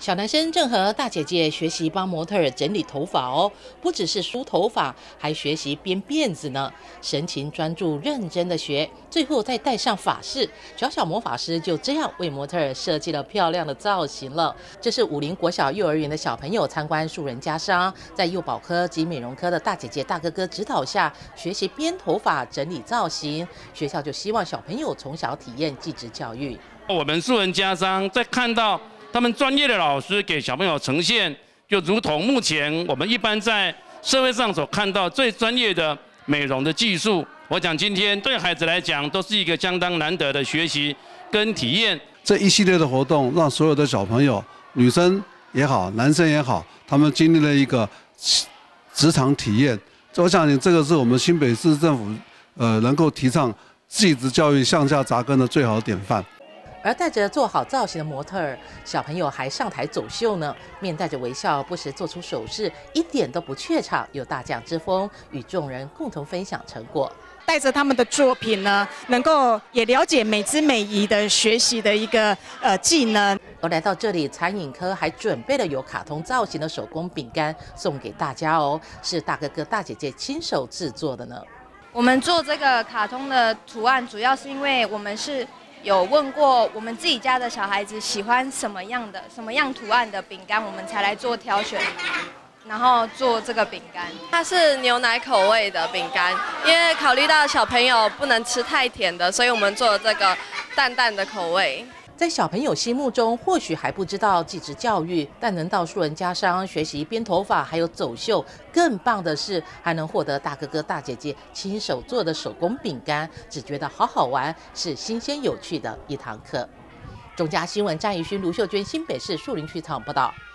小男生正和大姐姐学习帮模特儿整理头发哦，不只是梳头发，还学习编辫子呢，神情专注认真的学，最后再戴上发饰，小魔法师就这样为模特儿设计了漂亮的造型了。这是武林国小幼儿园的小朋友参观树人家商，在幼保科及美容科的大姐姐大哥哥指导下，学习编头发、整理造型。学校就希望小朋友从小体验技职教育。 我们树人家商在看到他们专业的老师给小朋友呈现，就如同目前我们一般在社会上所看到最专业的美容的技术。我讲今天对孩子来讲都是一个相当难得的学习跟体验。 这一系列的活动让所有的小朋友，女生也好，男生也好，他们经历了一个职场体验。我想这个是我们新北市政府能够提倡技职教育向下扎根的最好典范。 而带着做好造型的模特儿，小朋友还上台走秀呢，面带着微笑，不时做出手势，一点都不怯场，有大将之风，与众人共同分享成果。 带着他们的作品呢，能够也了解美姿美仪的学习的一个技能。 而来到这里，餐饮科还准备了有卡通造型的手工饼干送给大家哦，是大哥哥大姐姐亲手制作的呢。 我们做这个卡通的图案，主要是因为我们是有问过我们自己家的小孩子喜欢什么样图案的饼干，我们才来做挑选，然后做这个饼干。 它是牛奶口味的饼干，因为考虑到小朋友不能吃太甜的，所以我们做了这个淡淡的口味。 在小朋友心目中，或许还不知道技职教育，但能到树人家商学习编头发，还有走秀，更棒的是还能获得大哥哥大姐姐亲手做的手工饼干，只觉得好玩，是新鲜有趣的一堂课。中嘉新闻张怡勋、卢秀娟，新北市树林区采访报道。